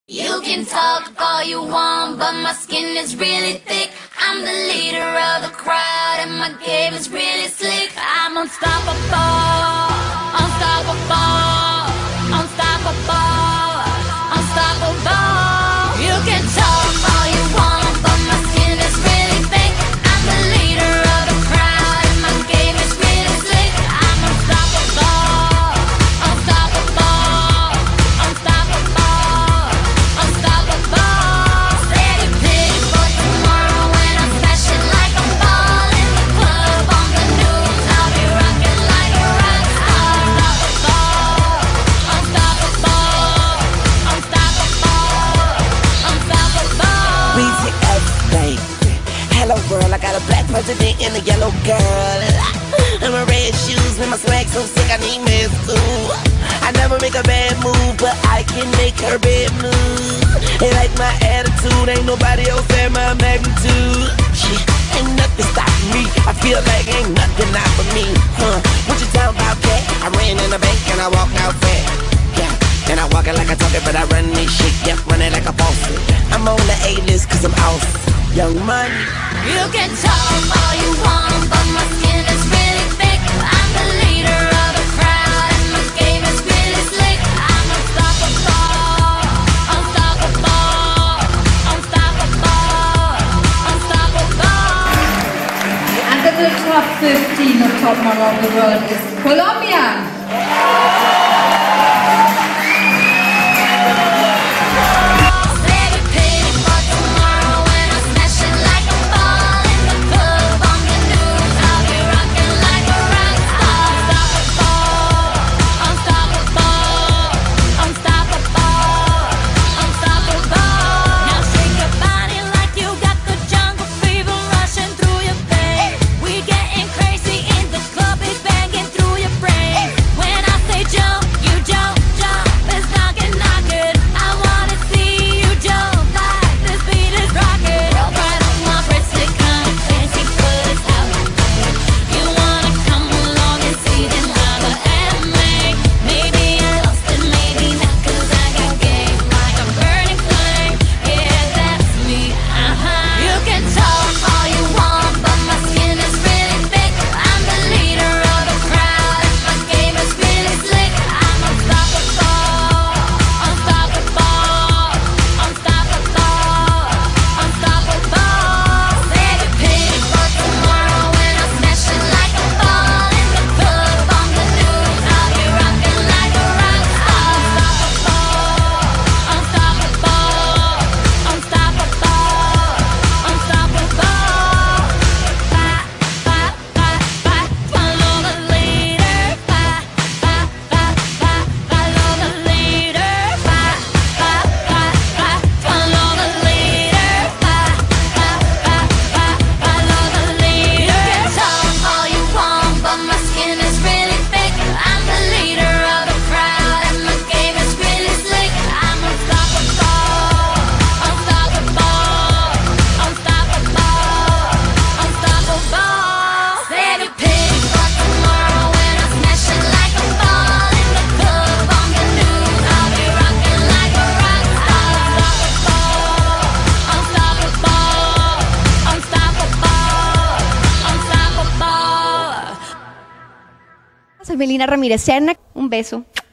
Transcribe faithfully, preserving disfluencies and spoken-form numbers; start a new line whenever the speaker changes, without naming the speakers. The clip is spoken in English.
You can talk all you want, but my skin is really thick. I'm the leader of the crowd, and my game is really slick. I'm unstoppable, unstoppable, unstoppable, unstoppable. You can talk all you want, but my skin is really thick. I'm the leader of the crowd, and my game is really slick. I'm unstoppable, unstoppable, unstoppable, unstoppable. Steady pig for tomorrow when I'm smashing like a ball in the club on the news. I'll be rocking like a rock star. Unstoppable, unstoppable, unstoppable.
B T S, baby. Hello world, I got a black president and a yellow girl. And my red shoes with my swag so sick I need mess too. I never make a bad move, but I can make her bad move. They like my attitude, ain't nobody else at my magnitude. Yeah, ain't nothing stopping me. I feel like ain't nothing out for me. Huh? What you talking about, cat? I ran in the bank and I walked out fast. Yeah, and I walk it like I talk it, but I run this shit. Yeah, run it like a boss. I'm on the A-list cause I'm awesome. Young money.
You can talk all you want, but my skin is really thick. I'm the leader of the crowd, and my game is really slick. I'm unstoppable, unstoppable, unstoppable, unstoppable.
And the top fifteen of top model of the world is Colombia.
Steady pig for tomorrow when I'm smashing like a ball in the club on the news. I'll be rocking like a rock star. Unstoppable, unstoppable, unstoppable. Now shake your body like you got the jungle fever rushing through your veins. We getting crazy in the club, it's banging through your brain. When I say jump, you jump, jump. It's knocking, knocking. I wanna see you jump like this beat is rocking. Right on my wrist, it comes fancy foot out. You wanna come along and see them holler at me. Maybe I lost it, maybe not, cause I got game like a burning flame. Yeah, that's me, uh-huh. You can talk all you want, but my skin is really thick. I'm the leader of the crowd, and my game is really slick. I'm unstoppable, unstoppable, unstoppable, unstoppable. Steady pig for tomorrow when I'm smashing like a ball in the club on the news. I'll be rocking like a rock star. Unstoppable, unstoppable, unstoppable. Ba, ba, ba, ba, follow the leader. Ba, ba, ba, ba, follow the leader. Ba, ba, ba, ba, follow the leader. Ba, ba, ba, ba, follow the leader. You can talk all you want, but my skin is really thick. I'm the leader of the crowd, and my game is really slick. I'm unstoppable, unstoppable, unstoppable, unstoppable. Steady pig for tomorrow when I'm smashing like a ball in the club on the news. I'll be rocking like a rock star. Unstoppable, unstoppable, unstoppable.
Soy Melina Ramírez Serna. Un beso.